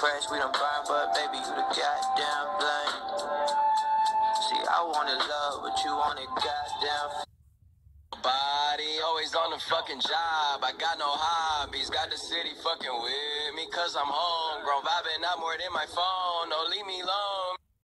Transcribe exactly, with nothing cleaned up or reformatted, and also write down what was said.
fresh, we done burn, but baby, you the goddamn blame. See, I wanted love, but you wanted goddamn body, always on the fucking job. I got no hobbies, got the city fucking with me, cause I'm homegrown, vibing out more than my phone. Don't leave me alone.